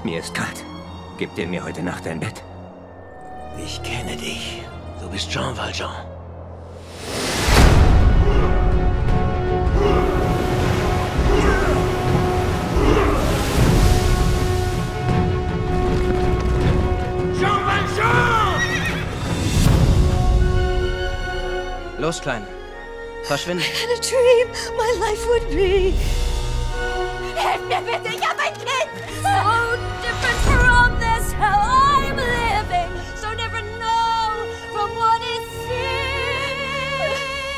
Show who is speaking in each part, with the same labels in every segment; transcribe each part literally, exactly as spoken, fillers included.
Speaker 1: Mir ist kalt. Gib dir mir heute Nacht ein Bett.
Speaker 2: Ich kenne dich. Du bist Jean Valjean.
Speaker 3: Jean Valjean!
Speaker 4: Los, Kleine. Verschwinde.
Speaker 5: In a dream, my life would be. Helf mir bitte, ich hab ein Kind! So different from this hell I'm living. So never know from what it seems.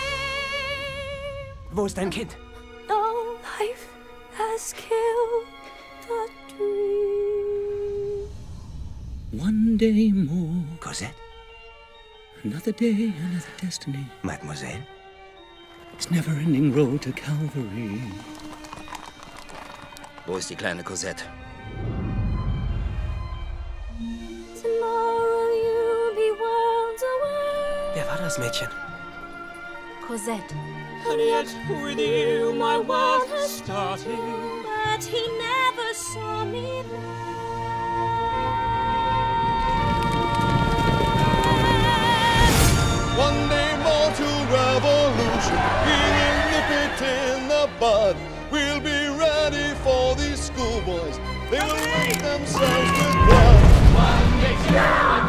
Speaker 1: Wo ist dein Kind?
Speaker 5: No life has killed the dream.
Speaker 2: One day more.
Speaker 1: Cosette?
Speaker 2: Another day, another destiny.
Speaker 1: Mademoiselle?
Speaker 2: It's never-ending road to Calvary.
Speaker 4: Wo ist die kleine Cosette?
Speaker 5: Tomorrow you'll be worlds away.
Speaker 4: Wer war das Mädchen?
Speaker 5: Cosette.
Speaker 3: And yet with you my world has started.
Speaker 5: But he never saw me then.
Speaker 6: One day more to revolution. We will nip it in the bud. We'll be ready for these schoolboys. They will rid themselves with blood.
Speaker 3: One day